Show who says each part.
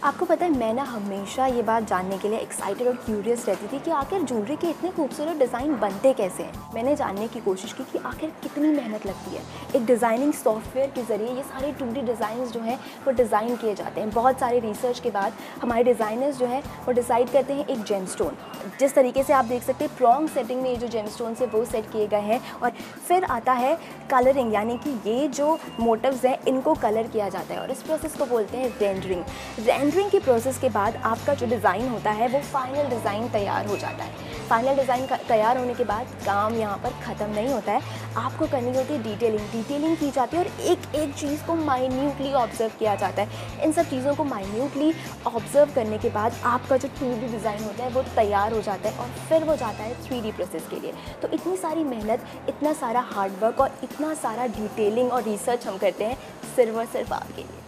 Speaker 1: आपको पता है, मैं ना हमेशा ये बात जानने के लिए एक्साइटेड और क्यूरियस रहती थी कि आखिर ज्वेलरी के इतने खूबसूरत डिज़ाइन बनते कैसे हैं। मैंने जानने की कोशिश की कि आखिर कितनी मेहनत लगती है। एक डिज़ाइनिंग सॉफ्टवेयर के ज़रिए ये सारे 2D डिज़ाइंस जो हैं वो डिज़ाइन किए जाते हैं। बहुत सारे रिसर्च के बाद हमारे डिज़ाइनर्स जो हैं वो डिसाइड करते हैं एक जेमस्टोन, जिस तरीके से आप देख सकते हैं प्रॉन्ग सेटिंग में ये जो जेमस्टोन्स है वो सेट किए गए हैं। और फिर आता है कलरिंग, यानी कि ये जो मोटिव्स हैं इनको कलर किया जाता है और इस प्रोसेस को बोलते हैं रेंडरिंग। रेंडरिंग के प्रोसेस के बाद आपका जो डिज़ाइन होता है वो फाइनल डिज़ाइन तैयार हो जाता है। फाइनल डिज़ाइन तैयार होने के बाद काम यहाँ पर ख़त्म नहीं होता है, आपको करनी होती है डिटेलिंग की जाती है और एक एक चीज़ को माइन्यूटली ऑब्जर्व किया जाता है। इन सब चीज़ों को माइन्यूटली ऑब्जर्व करने के बाद आपका जो 2D डिज़ाइन होता है वो तैयार हो जाता है और फिर वो जाता है 3D प्रोसेस के लिए। तो इतनी सारी मेहनत, इतना सारा हार्डवर्क और इतना सारा डिटेलिंग और रिसर्च हम करते हैं सिर्फ और सिर्फ आपके लिए।